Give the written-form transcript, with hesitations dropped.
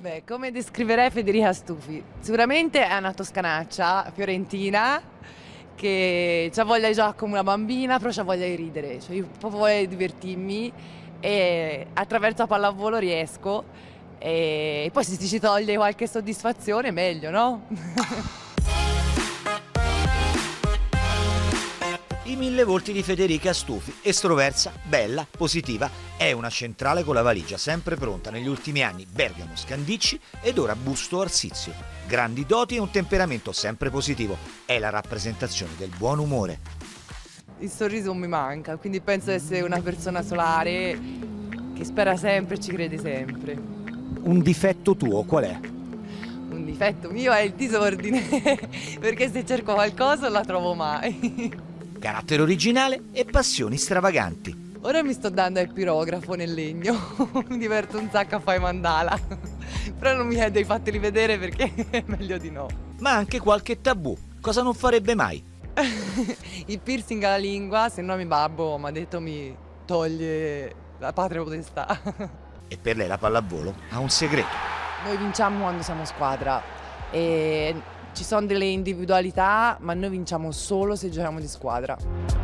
Beh, come descriverei Federica Stufi? Sicuramente è una toscanaccia fiorentina che c'ha voglia di giocare come una bambina, però c'ha voglia di ridere, cioè io ho proprio voglia di divertirmi e attraverso la pallavolo riesco e poi se ci toglie qualche soddisfazione meglio, no? I mille volti di Federica Stufi, estroversa, bella, positiva, è una centrale con la valigia sempre pronta negli ultimi anni Bergamo Scandicci ed ora Busto Arsizio. Grandi doti e un temperamento sempre positivo, è la rappresentazione del buon umore. Il sorriso mi manca, quindi penso di essere una persona solare che spera sempre e ci crede sempre. Un difetto tuo qual è? Un difetto mio è il disordine, perché se cerco qualcosa non la trovo mai. Carattere originale e passioni stravaganti. Ora mi sto dando al pirografo nel legno, mi diverto un sacco a fare i mandala, però non mi chiedo di fateli vedere perché è meglio di no. Ma anche qualche tabù, cosa non farebbe mai? Il piercing alla lingua, se no mi babbo mi ha detto mi toglie la patria potestà. E per lei la pallavolo ha un segreto. Noi vinciamo quando siamo squadra e ci sono delle individualità, ma noi vinciamo solo se giochiamo di squadra.